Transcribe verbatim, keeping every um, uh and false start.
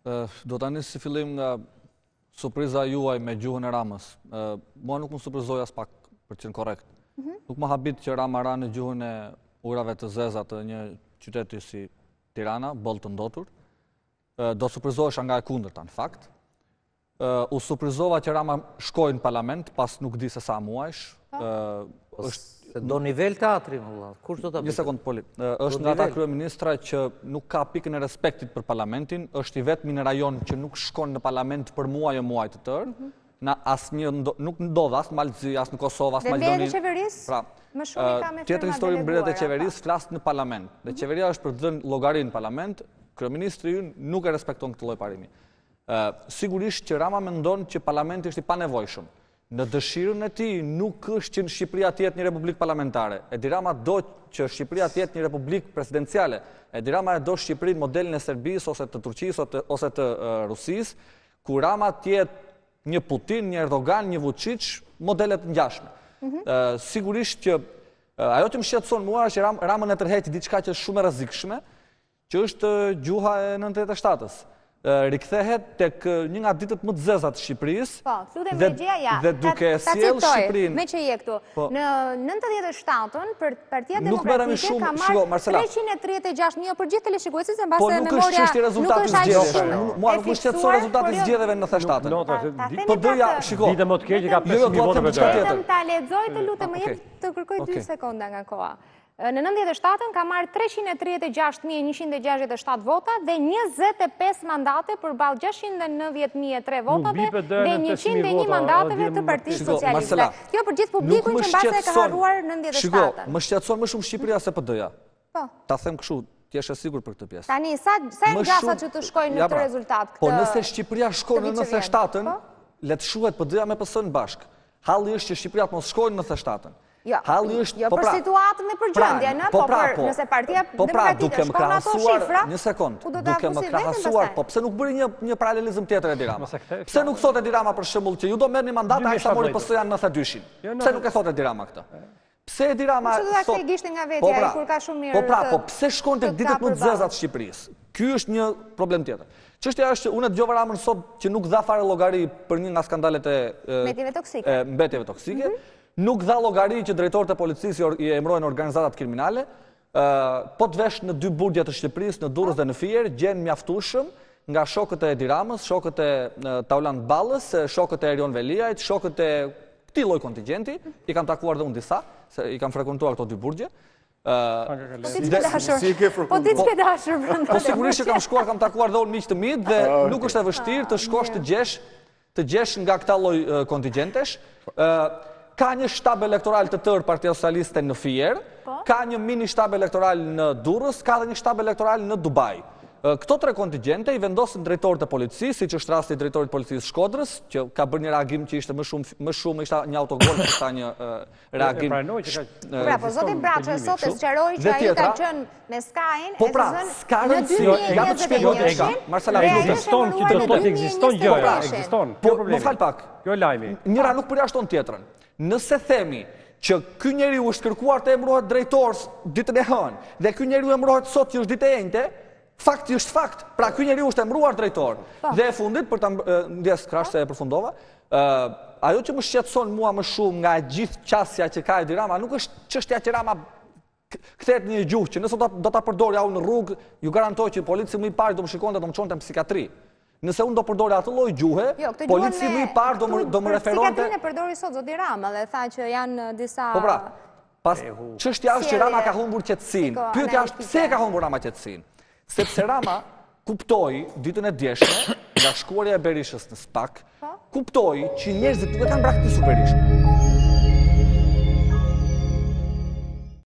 Do tani si fillim nga surpriza juaj me gjuhën e Ramës. Mua nuk më surprizoj as pak për qenë korrekt. Nuk më habit që Rama ra në gjuhën e urave të zeza të një qyteti si Tirana, boll të ndotur. Do surprizohesha nga e kundërta në fakt. U surprizova që Rama shkoi në parlament pas nuk di se sa muajsh. Se do nivel teatri, valla. Kush do ta bëj? Një sekond, Poli. Është nga ata kryeministra që nuk ka pikën e respektit për parlamentin, është i vetmi në rajon që nuk shkon në parlament për muaj e muaj të tërë. Na asnjë nuk ndodh as në Malzi, as në Kosovë, as në Maqedoni. Dhe mbledhja e qeverisë? Pra, më shumë i ka me tjetër histori mbledhja e qeverisë flas në parlament. Dhe qeveria është për të dhënë llogari në parlament, kryeministri ynë nuk e respekton këtë lloj parimi. Sigurisht që Rama mendon që parlamenti është i panevojshëm. Në dëshirën e tij nuk është që në Shqipëria të jetë një republikë parlamentare. Edi Rama do që Shqipëria të jetë një republikë presidenciale. Edi Rama do Shqipërinë modelin e Serbisë ose të Turqisë ose të Rusisë, ku Rama të jetë një Putin, një Erdogan, një Vučić, modelet ngjashme. Sigurisht që ajo që më shqetëson mua është që Ramën e tërheqi diçka që është shumë e rrezikshme, që është gjuha e nëntëdhjetë e shtatës. Rikthehet tek një nga ditët më të zeza të Shqipërisë. Po, lutem regjia, ja. Dhe duke sjellë Shqipërinë. Me që je këtu. Në nëntëdhjetë e shtatën, Partia Demokratike ka marrë treqind e tridhjetë e gjashtë mijë për gjithë teleshikuesit, se mbase memoria nuk është aq shumë. Mua nuk më shqetëson rezultati i zgjedhjeve në nëntëdhjetë e shtatën. Po doja, shiko. Dita më të keq ka pesë mijë vota për të. Vetëm ta lexoj të lutem më jep të kërkoj dy sekonda nga koha. Në nëntëdhjetë e shtatën ka marrë treqind e tridhjetë e gjashtë mijë e njëqind e gjashtëdhjetë e shtatë vota dhe njëzet e pesë mandate përballë gjashtëqind e nëntëdhjetë mijë e tre votave dhe njëqind e një mandateve të Partisë Socialiste. Kjo për gjithë publikun që mbase e ka harruar nëntëdhjetë e shtatën. Shiko, më shqetëson më shumë Shqipëria se P D-ja. Po. Ta them kështu, ti je e sigurt për këtë pjesë. Tani sa sa e gjasa që të shkojnë në këtë rezultat këtë. Po nëse Shqipëria shkon në nëntëdhjetë e shtatën, le të shuhet P D-ja me P S-n bashk. Halli është që Shqipëria të mos shkojnë në nëntëdhjetë e shtatën. Jo, jo për situatën e përgjendjen, po për nëse Partia Demokratike shkon ato shifra, një sekond, duke më krahasuar, po pse nuk bëri një paralelizëm tjetër Edi Rama? Pse nuk thot Edi Rama për shembull që ju do merrni mandat ai sa mori P S-ja në nëntëdhjetë e dyshin? Pse nuk e thot Edi Rama këtë? Pse Edi Rama thot? Pse do ta gishte nga vetja ai kur ka shumë mirë. Po pra, po pse shkon tek ditët më të zeza të Shqipërisë? Ky është një problem tjetër. Çështja është që unë dëgjova Ramën sot që nuk dha fare llogari për një nga skandalet e mbetjeve toksike. Mbetjeve toksike. Nuk dha llogari që drejtorët e policisë i emrojnë organizatat kriminale, po të vesh në dy burgje të Shqipërisë, në Durrës dhe në Fier, gjen mjaftueshëm nga shokët e Edi Ramës, shokët e Taulant Ballës, shokët e Erion Veliajt, shokët e këtij lloj kontingjenti, i kam takuar dhe unë disa, se i kam frekuentuar këto dy burgje. Po ti s'ke dashur. Po ti s'ke dashur brenda. Po sigurisht që kam shkuar, kam takuar dhe unë miq të mi dhe nuk është e vështirë të shkosh të gjesh, të gjesh nga këta lloj kontingjentesh. Ka një shtab elektoral të tërë Partia Socialiste në Fier, ka një mini shtab elektoral në Durrës, ka dhe një shtab elektoral në Dubai. Këto tre kontingjente i vendosin drejtorët e policisë, siç është rasti i drejtorit të policisë Shkodrës, që ka bërë një reagim që ishte më shumë më shumë ishte një autogol, ishte një reagim. Pra, po zoti Braçë sot e sqaroi që ai ka qenë me Sky-n, po pra, Sky-n si ja të shpjegoj Ega. Marcela, ekziston që do të thotë ekziston gjëra, ekziston. Po më fal pak. Jo lajmi. Njëra nuk përjashton tjetrën. Nëse themi që ky njeriu është kërkuar të emërohet drejtor ditën e hënë dhe ky njeriu emërohet sot që është ditë e njëjtë, fakti është fakt. Pra ky njeriu është emëruar drejtor. Dhe e fundit për ta ndjes krash se e përfundova, ajo që më shqetëson mua më shumë nga gjithë qasja që ka Edi Rama nuk është çështja që Rama kthehet në një gjuhë që nëse do ta përdorja unë në rrugë, ju garantoj që polici më i parë do më shikonte do më çonte në psikiatri. Nëse unë do përdori atë lloj gjuhe, polici më i parë do më referonte. Psikiatrinë e përdori sot zoti Rama dhe tha që janë disa. Po pra, pas çështja është që Rama ka humbur qetësinë. Pyetja është pse ka humbur Rama qetësinë? Sepse Rama kuptoi ditën e djeshme nga shkuarja e Berishës në Spak, kuptoi që njerëzit nuk e kanë braktisur Berishën.